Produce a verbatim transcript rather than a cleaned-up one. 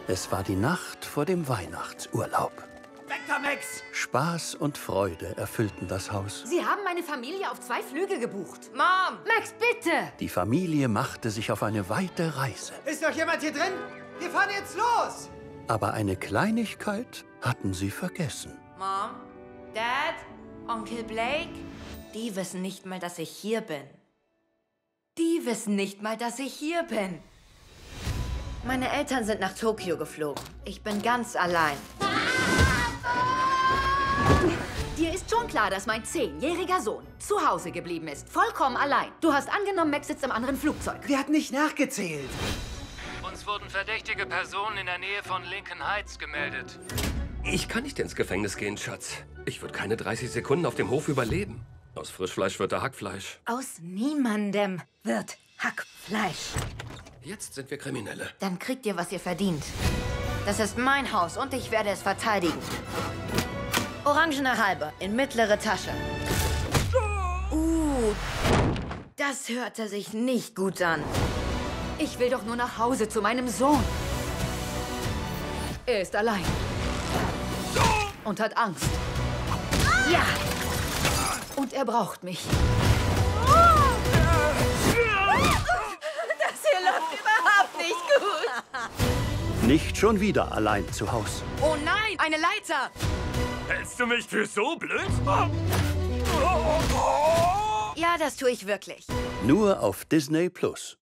Es war die Nacht vor dem Weihnachtsurlaub. Weg da, Max! Spaß und Freude erfüllten das Haus. Sie haben meine Familie auf zwei Flüge gebucht. Mom! Max, bitte! Die Familie machte sich auf eine weite Reise. Ist noch jemand hier drin? Wir fahren jetzt los! Aber eine Kleinigkeit hatten sie vergessen. Mom, Dad, Onkel Blake, die wissen nicht mal, dass ich hier bin. Die wissen nicht mal, dass ich hier bin. Meine Eltern sind nach Tokio geflogen. Ich bin ganz allein. Dir ist schon klar, dass mein zehnjähriger Sohn zu Hause geblieben ist. Vollkommen allein. Du hast angenommen, Max sitzt im anderen Flugzeug. Wir hatten nicht nachgezählt. Uns wurden verdächtige Personen in der Nähe von Lincoln Heights gemeldet. Ich kann nicht ins Gefängnis gehen, Schatz. Ich würde keine dreißig Sekunden auf dem Hof überleben. Aus Frischfleisch wird da Hackfleisch. Aus niemandem wird Hackfleisch. Jetzt sind wir Kriminelle. Dann kriegt ihr, was ihr verdient. Das ist mein Haus und ich werde es verteidigen. Orangene Halbe in mittlere Tasche. Uh, das hörte sich nicht gut an. Ich will doch nur nach Hause zu meinem Sohn. Er ist allein. Und hat Angst. Ja! Und er braucht mich. Das hier läuft überhaupt nicht gut. Nicht schon wieder allein zu Haus. Oh nein, eine Leiter! Hältst du mich für so blöd? Ja, das tue ich wirklich. Nur auf Disney Plus.